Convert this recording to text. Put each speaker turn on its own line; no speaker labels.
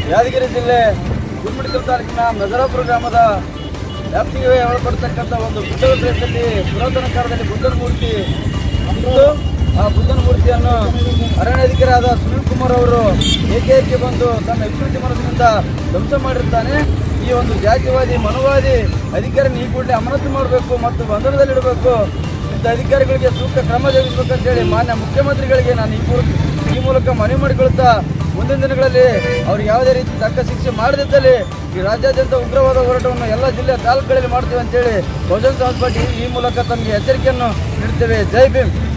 ಯಾದಗಿರಿ ಜಿಲ್ಲೆ ಗುಮ್ಮಡಿಕಲ್ ತಾಲೂಕಿನ ನಜರಾಪುರ ಗ್ರಾಮದ ವ್ಯಾಪ್ತಿಗೆ ಒಳಪಡ್ತಕ್ಕಂಥ ಒಂದು ಬುದ್ಧ ಪ್ರದೇಶದಲ್ಲಿ ಪುರಾತನ ಕಾಲದಲ್ಲಿ ಬುದ್ಧನ ಮೂರ್ತಿ ಇದ್ದು ಆ ಬುದ್ಧನ ಮೂರ್ತಿಯನ್ನು ಅರಣ್ಯಾಧಿಕಾರಿಯಾದ ಸುನೀಲ್ ಕುಮಾರ್ ಅವರು ಏಕೆ ಬಂದು ತನ್ನ ವಿಕೃತಿ ಮನಸ್ಸಿನಿಂದ ಧ್ವಂಸ ಮಾಡಿರ್ತಾನೆ. ಈ ಒಂದು ಜಾತಿವಾದಿ ಮನುವಾದಿ ಅಧಿಕಾರಿನ ಈ ಕೂಡಲೇ ಅಮಾನತು ಮಾಡಬೇಕು ಮತ್ತು ಬಂಧನದಲ್ಲಿಡಬೇಕು. ಇಂಥ ಅಧಿಕಾರಿಗಳಿಗೆ ಸೂಕ್ತ ಕ್ರಮ ಜರುಗಿಸಬೇಕಂತೇಳಿ ಮಾನ್ಯ ಮುಖ್ಯಮಂತ್ರಿಗಳಿಗೆ ನಾನು ಈ ಮೂಲಕ ಮನವಿ ಮಾಡಿಕೊಳ್ತಾ ಮುಂದಿನ ದಿನಗಳಲ್ಲಿ ಅವ್ರಿಗೆ ಯಾವುದೇ ರೀತಿ ತಕ್ಕ ಶಿಕ್ಷೆ ಮಾಡದಿದ್ದಲ್ಲಿ ಈ ರಾಜ್ಯಾದ್ಯಂತ ಉಗ್ರವಾದ ಹೋರಾಟವನ್ನು ಎಲ್ಲ ಜಿಲ್ಲೆಯ ತಾಲೂಕುಗಳಲ್ಲಿ ಮಾಡ್ತೇವೆ ಅಂತೇಳಿ ಬಹುಜನ ಸಮಾಜ ಪಾರ್ಟಿ ಈ ಮೂಲಕ ತಮಗೆ ಎಚ್ಚರಿಕೆಯನ್ನು ನೀಡುತ್ತೇವೆ. ಜೈ ಭೀಮ್.